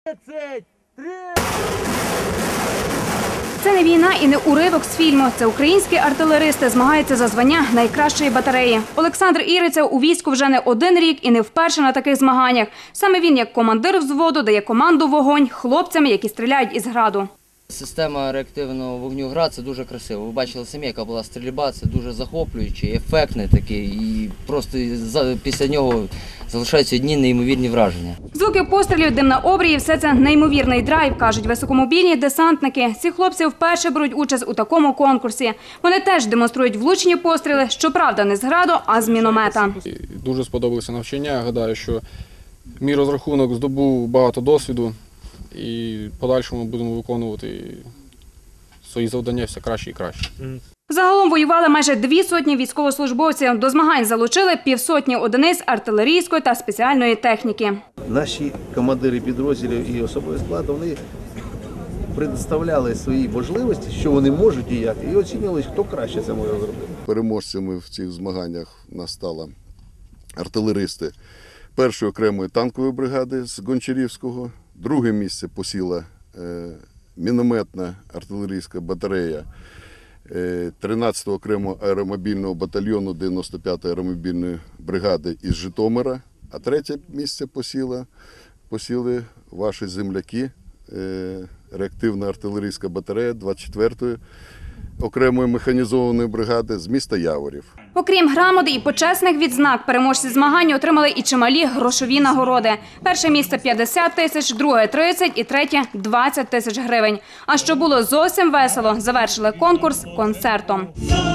Це не війна і не уривок з фільму. Це українські артилеристи змагаються за звання найкращої батареї. Олександр Ірицев у війську вже не один рік і не вперше на таких змаганнях. Саме він, як командир взводу, дає команду «Вогонь» хлопцям, які стріляють із граду. Система реактивного вогню «Град» – це дуже красиво. Ви бачили самі, яка була стрільба, це дуже захоплюючий, ефектний такий. І просто після нього залишаються одні неймовірні враження. Звуки пострілів, дим на обрії – все це неймовірний драйв, кажуть високомобільні десантники. Ці хлопці вперше беруть участь у такому конкурсі. Вони теж демонструють влучні постріли, щоправда, не з граду, а з міномета. Дуже сподобалося навчання. Я гадаю, що мій розрахунок здобув багато досвіду. І в подальшому будемо виконувати свої завдання все краще і краще. Загалом воювали майже 200 військовослужбовців. До змагань залучили 500 одиниць артилерійської та спеціальної техніки. Наші командири підрозділів і особовий склад, вони предоставляли свої можливості, що вони можуть і як, і оцінювали, хто краще це може зробити. Переможцями в цих змаганнях нас стали артилеристи першої окремої танкової бригади з Гончарівського. Друге місце посіла мінометна артилерійська батарея 13-го окремого аеромобільного батальйону 95-ї аеромобільної бригади із Житомира. А третє місце посіли ваші земляки, реактивна артилерійська батарея 24-ї окремої механізованої бригади з міста Яворів. Окрім грамоти і почесних відзнак, переможці змагань отримали і чималі грошові нагороди. Перше місце – 50 тисяч, друге – 30 і третє – 20 тисяч гривень. А що було зовсім весело, завершили конкурс концертом.